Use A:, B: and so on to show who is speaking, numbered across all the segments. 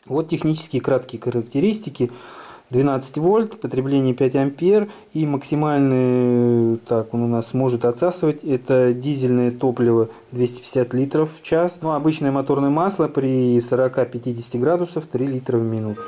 A: Вот технические краткие характеристики. 12 вольт, потребление 5 ампер и максимальный, так он у нас может отсасывать, это дизельное топливо 250 литров в час. Ну, обычное моторное масло при 40-50 градусов 3 литра в минуту.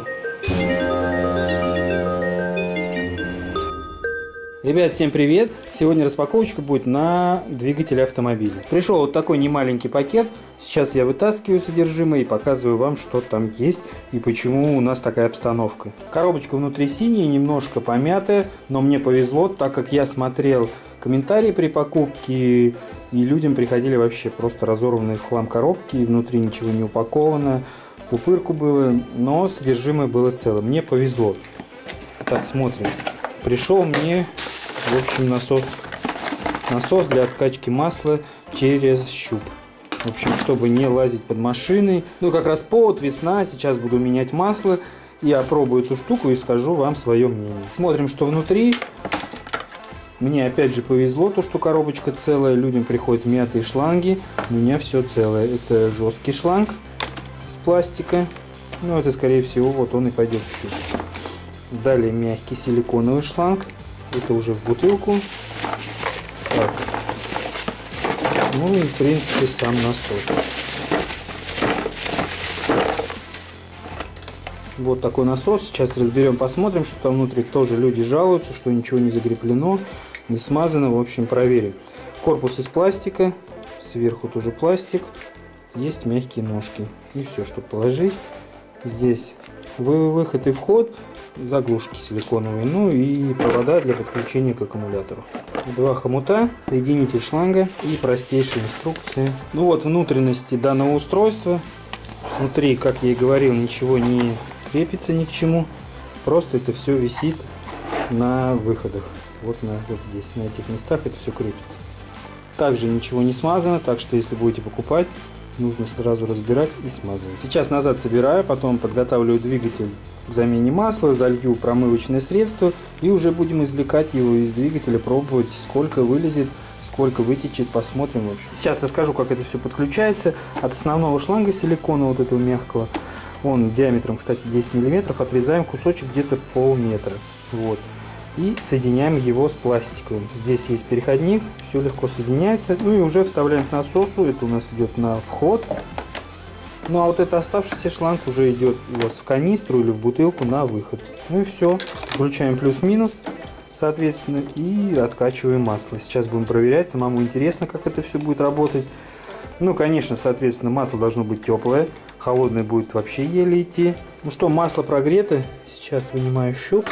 A: Ребят, всем привет! Сегодня распаковочка будет на двигатель автомобиля. Пришел вот такой немаленький пакет. Сейчас я вытаскиваю содержимое и показываю вам, что там есть и почему у нас такая обстановка. Коробочка внутри синяя, немножко помятая, но мне повезло, так как я смотрел комментарии при покупке, и людям приходили вообще просто разорванные в хлам коробки, внутри ничего не упаковано, в пупырку было, но содержимое было целое. Мне повезло. Так, смотрим. Пришел мне, в общем, насос для откачки масла через щуп. В общем, чтобы не лазить под машиной. Ну, как раз повод, весна, сейчас буду менять масло. Я опробую эту штуку и скажу вам свое мнение. Смотрим, что внутри. Мне опять же повезло, то, что коробочка целая. Людям приходят мятые шланги. У меня все целое. Это жесткий шланг из пластика. Ну, это, скорее всего, вот он и пойдет в щуп. Далее мягкий силиконовый шланг. Это уже в бутылку. Так. Ну и в принципе сам насос. Вот такой насос. Сейчас разберем, посмотрим, что там внутри. Тоже люди жалуются, что ничего не закреплено, не смазано. В общем, проверим. Корпус из пластика. Сверху тоже пластик. Есть мягкие ножки. И все, чтобы положить. Здесь выход и вход. Заглушки силиконовые, ну и провода для подключения к аккумулятору. Два хомута, соединитель шланга и простейшие инструкции. Ну вот внутренности данного устройства. Внутри, как я и говорил, ничего не крепится ни к чему. Просто это все висит на выходах. Вот здесь, на этих местах это все крепится. Также ничего не смазано, так что если будете покупать, нужно сразу разбирать и смазывать. Сейчас назад собираю, потом подготавливаю двигатель к замене масла, залью промывочное средство и уже будем извлекать его из двигателя, пробовать, сколько вылезет, сколько вытечет, посмотрим. В общем. Сейчас расскажу, как это все подключается. От основного шланга силикона, вот этого мягкого, он диаметром, кстати, 10 мм, отрезаем кусочек где-то полметра. Вот. И соединяем его с пластиковым. Здесь есть переходник, все легко соединяется. Ну и уже вставляем к насосу. Это у нас идет на вход. Ну а вот этот оставшийся шланг уже идет у вас в канистру или в бутылку на выход. Ну и все. Включаем плюс-минус, соответственно, и откачиваем масло. Сейчас будем проверять. Самому интересно, как это все будет работать. Ну, конечно, соответственно, масло должно быть теплое. Холодное будет вообще еле идти. Ну что, масло прогрето. Сейчас вынимаю щуп.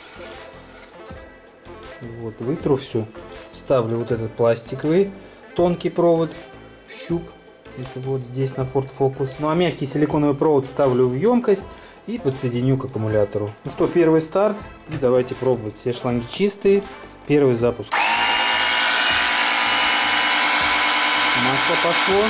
A: Вот, вытру все. Ставлю вот этот пластиковый тонкий провод в щуп. Это вот здесь на Ford Focus. Ну а мягкий силиконовый провод ставлю в емкость и подсоединю к аккумулятору. Ну что, первый старт. И давайте пробовать. Все шланги чистые. Первый запуск. Масло пошло.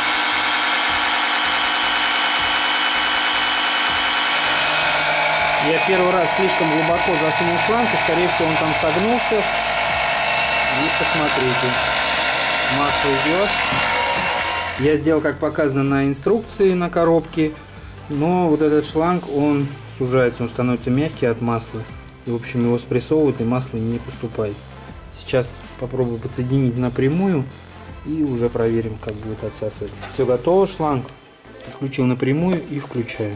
A: Я первый раз слишком глубоко засунул шланг, и, скорее всего, он там согнулся. И посмотрите, масло идет. Я сделал, как показано на инструкции на коробке, но вот этот шланг, он сужается, он становится мягкий от масла. И, в общем, его спрессовывают, и масло не поступает. Сейчас попробую подсоединить напрямую, и уже проверим, как будет отсасывать. Все готово, шланг подключил напрямую и включаю.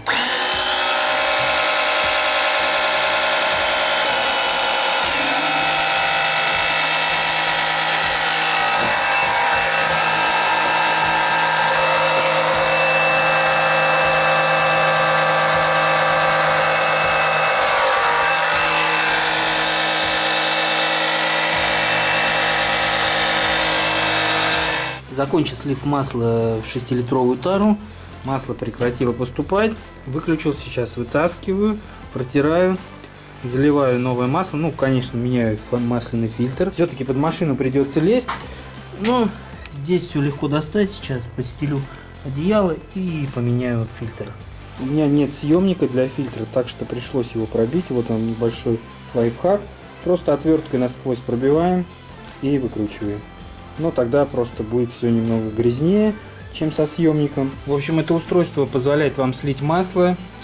A: Закончил слив масла в 6-литровую тару. Масло прекратило поступать. Выключил, сейчас вытаскиваю, протираю, заливаю новое масло. Ну, конечно, меняю масляный фильтр. Все-таки под машину придется лезть. Но здесь все легко достать. Сейчас постелю одеяло и поменяю фильтр. У меня нет съемника для фильтра, так что пришлось его пробить. Вот он, небольшой лайфхак. Просто отверткой насквозь пробиваем и выкручиваем. Но тогда просто будет все немного грязнее, чем со съемником. В общем, это устройство позволяет вам слить масло,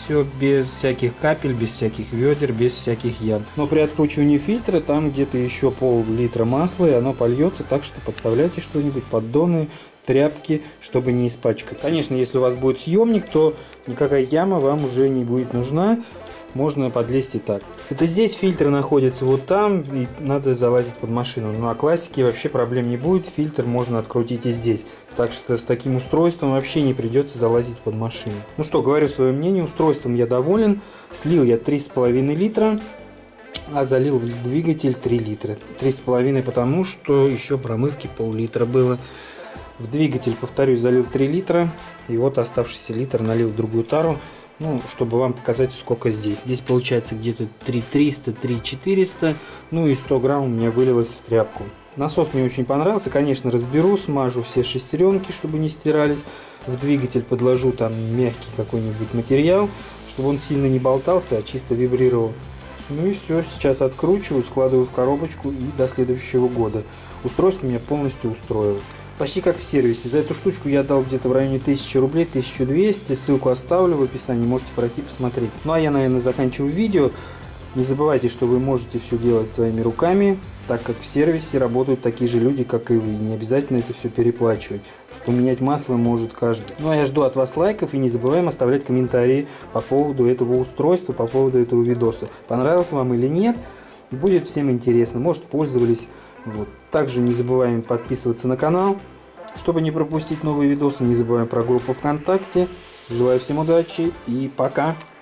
A: все без всяких капель, без всяких ведер, без всяких ям. Но при откручивании фильтра там где-то еще пол-литра масла, и оно польется, так что подставляйте что-нибудь, поддоны, тряпки, чтобы не испачкать. Конечно, если у вас будет съемник, то никакая яма вам уже не будет нужна. Можно подлезть и так. Это здесь фильтр находится вот там, и надо залазить под машину. Ну а классики вообще проблем не будет, фильтр можно открутить и здесь. Так что с таким устройством вообще не придется залазить под машину. Ну что, говорю свое мнение, устройством я доволен. Слил я 3,5 литра, а залил в двигатель 3 литра. 3,5, потому что еще промывки пол-литра было. В двигатель, повторюсь, залил 3 литра, и вот оставшийся литр налил в другую тару. Ну, чтобы вам показать, сколько здесь. Здесь получается где-то 3300, 3400. Ну и 100 грамм у меня вылилось в тряпку. Насос мне очень понравился. Конечно, разберу, смажу все шестеренки, чтобы не стирались. В двигатель подложу там мягкий какой-нибудь материал, чтобы он сильно не болтался, а чисто вибрировал. Ну и все. Сейчас откручиваю, складываю в коробочку и до следующего года. Устройство меня полностью устроило. Почти как в сервисе. За эту штучку я дал где-то в районе 1000 рублей, 1200. Ссылку оставлю в описании, можете пройти посмотреть. Ну а я, наверное, заканчиваю видео. Не забывайте, что вы можете все делать своими руками, так как в сервисе работают такие же люди, как и вы. Не обязательно это все переплачивать. Что менять масло может каждый. Ну а я жду от вас лайков и не забываем оставлять комментарии по поводу этого устройства, по поводу этого видоса. Понравился вам или нет? Будет всем интересно. Может, пользовались. Вот. Также не забываем подписываться на канал, чтобы не пропустить новые видосы. Не забываем про группу ВКонтакте. Желаю всем удачи и пока!